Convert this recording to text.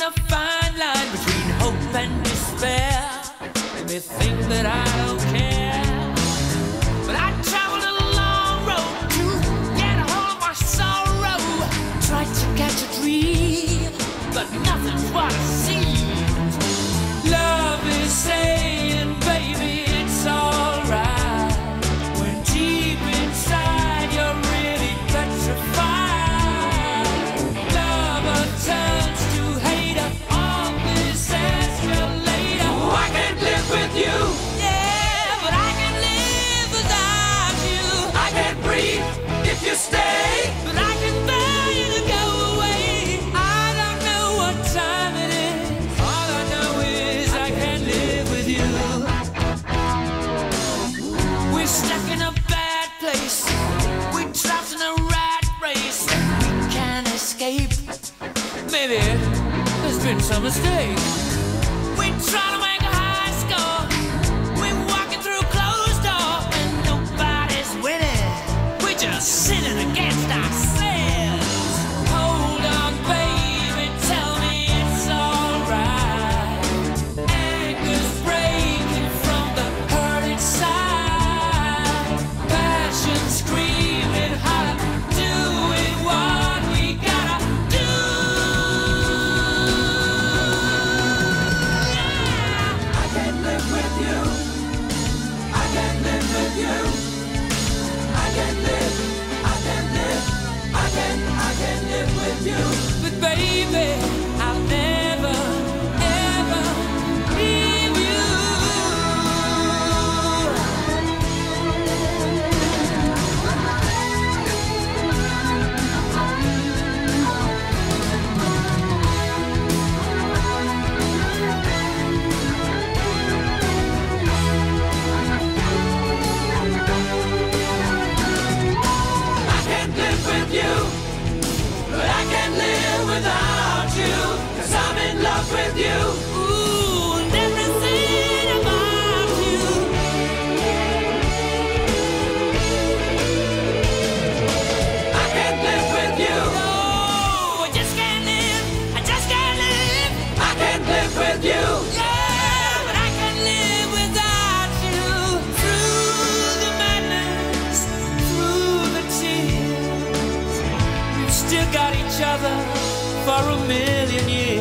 a fine line between hope and despair. They may think that I don't care, but I traveled a long road to get a hold of my sorrow. Tried to catch a dream, but nothing's what it seems. Love is saying, baby, it's alright, when deep inside you're really petrified. Lover turns to hater, all this escalator. Oh, I can't live with you. Yeah, but I can live without you. I can't breathe if you stay, but I can bear you to go away. I don't know what time it is. All I know is I can't live with you. We're stuck in a bad place. We're trapped in a rat race. We can't escape. Maybe there's been some mistake. We try to make a high score. We're walking through closed doors, and nobody's winning. We're just sinning against ourselves. Hold on, baby, tell me it's alright. Anchors breaking from the hurt inside. Passion screaming holler, doing what we gotta do. I can't live with you. I can't live with you. I can't live. I can't live. I can't live with you. But baby, I'll never, ever leave you. I can't live with you, but I can't live without you, 'cause I'm in love with you. Ooh, and everything about you. I can't live with you. No, I just can't live. I just can't live. I can't live with you. Yeah, but I can't live without you. Through the madness, through the tears, we've still got each other for a million years.